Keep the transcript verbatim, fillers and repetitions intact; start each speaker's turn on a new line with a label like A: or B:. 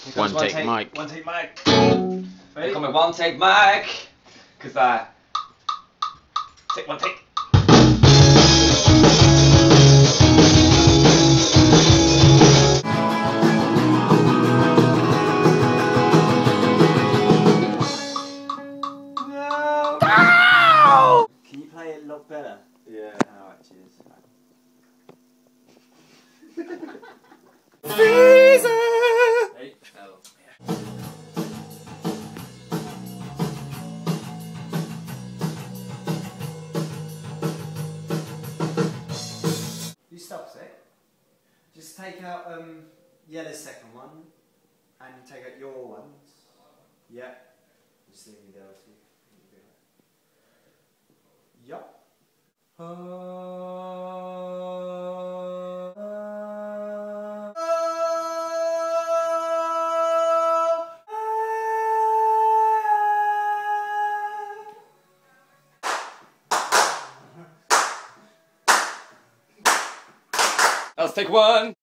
A: One, one take, take mic.
B: One take mic. Ready? Come with one take mic. Cause I take one take.
C: No! Can you play it a lot better?
B: Yeah.
C: Alright, cheers.
B: Freezer! Hey, oh, yeah.
C: You stop a sec. Just take out um, Yella's second one and take out your ones. Yeah. Just leave me there too. Yup.
B: Let's take one.